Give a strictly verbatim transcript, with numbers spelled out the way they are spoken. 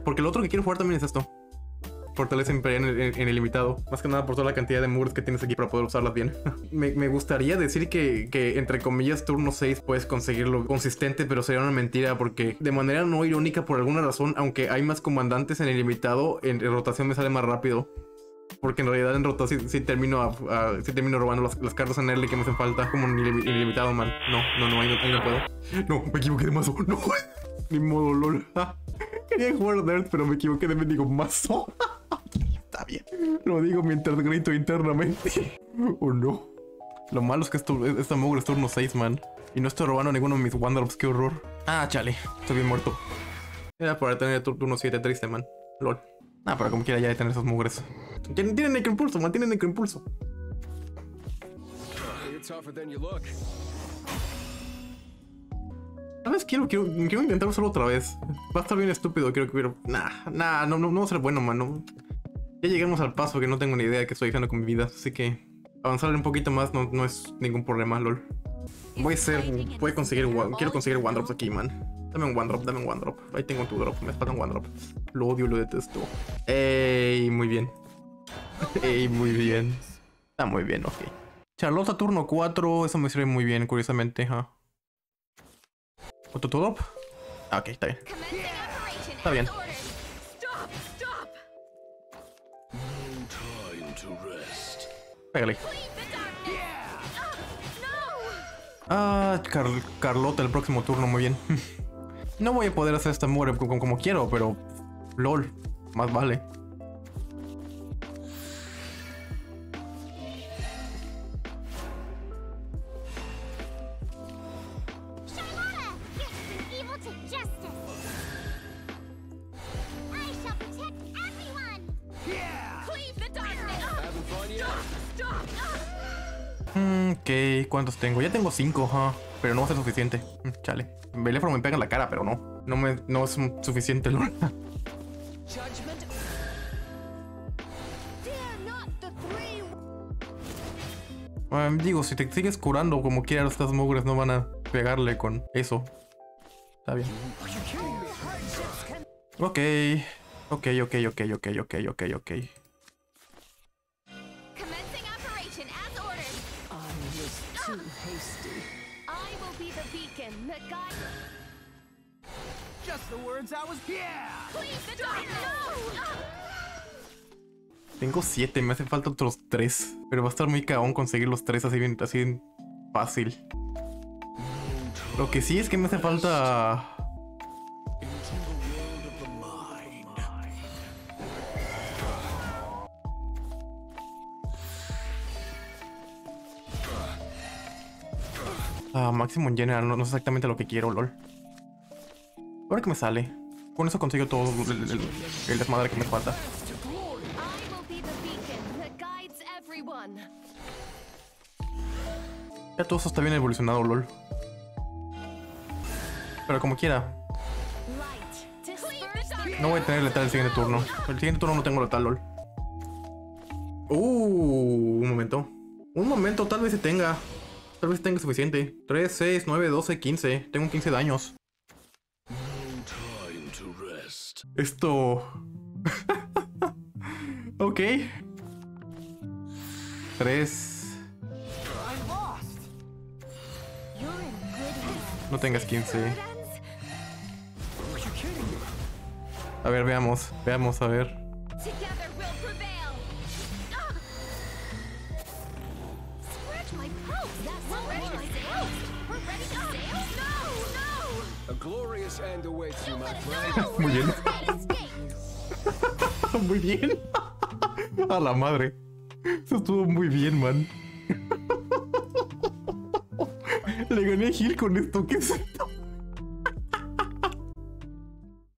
Porque lo otro que quiero jugar también es esto. Fortaleza Imperial en, en, en el limitado. Más que nada por toda la cantidad de mugres que tienes aquí para poder usarlas bien. me, me gustaría decir que, que entre comillas turno seis puedes conseguirlo consistente, pero sería una mentira porque de manera no irónica por alguna razón, aunque hay más comandantes en el limitado, en, en rotación me sale más rápido. Porque en realidad en rotación sí, sí termino, a, a, sí termino robando las, las cartas en early que me hacen falta. Como en el ilimitado, man. No, no, no, ahí no, ahí no puedo. No, me equivoqué de mazo. No, ni modo, lol. Quería jugar Dirt, pero me equivoqué de mendigo mazo. Está bien. Lo digo mientras grito internamente. Oh no. Lo malo es que esto, esta mugre es turno seis, man. Y no estoy robando ninguno de mis Wanderops, qué horror. Ah, chale. Estoy bien muerto. Era para tener turno siete triste, man. Lol. Ah, pero como quiera ya de tener esos mugres. Tienen, tienen necroimpulso, man. Tienen necroimpulso. ¿Sabes? Quiero, quiero, quiero intentar usarlo otra vez. Va a estar bien estúpido, creo que quiero. Nah, nah, no, no, no va a ser bueno, man. No. Ya llegamos al paso que no tengo ni idea de qué estoy haciendo con mi vida. Así que avanzar un poquito más no, no es ningún problema, lol. Voy a ser. Voy a conseguir. Quiero conseguir one drops aquí, man. Dame un one drop, dame un one drop. Ahí tengo tu drop, me falta un one drop. Lo odio, lo detesto. Ey, muy bien. Ey, muy bien. Está muy bien, ok. Charlotte turno cuatro, eso me sirve muy bien, curiosamente. ¿Huh? ¿Otro tu drop? Ah, ok, está bien. Está bien. Pégale. Ah, Car Carlota el próximo turno, muy bien. No voy a poder hacer esta mugre como, como quiero, pero... LOL, más vale. Mm, ok, ¿cuántos tengo? Ya tengo cinco, huh? Pero no va a ser suficiente. Mm, chale. Beléforo me pega en la cara, pero no. No, me, no es suficiente, LOL. Um, digo, si te sigues curando como quieras, estas mugres no van a pegarle con eso. Está bien. Ok. Ok, ok, ok, ok, ok, ok, ok. Tengo siete, me hacen falta otros tres. Pero va a estar muy caón conseguir los tres así bien, así bien fácil. Lo que sí es que me hace falta... Ah, máximo en general, no, no es exactamente lo que quiero, lol. A ver qué me sale. Con eso consigo todo el, el, el desmadre que me falta. Ya todo eso está bien evolucionado, lol. Pero como quiera. No voy a tener letal el siguiente turno. El siguiente turno no tengo letal, lol. Uh, un momento. Un momento, tal vez se tenga. Tal vez tenga suficiente. tres, seis, nueve, doce, quince. Tengo quince daños. Esto... Ok. tres. No tengas quince. A ver, veamos. Veamos, a ver. Muy bien. Muy bien. A la madre. Eso estuvo muy bien, man. Le gané a Gil con esto. ¿Qué es esto?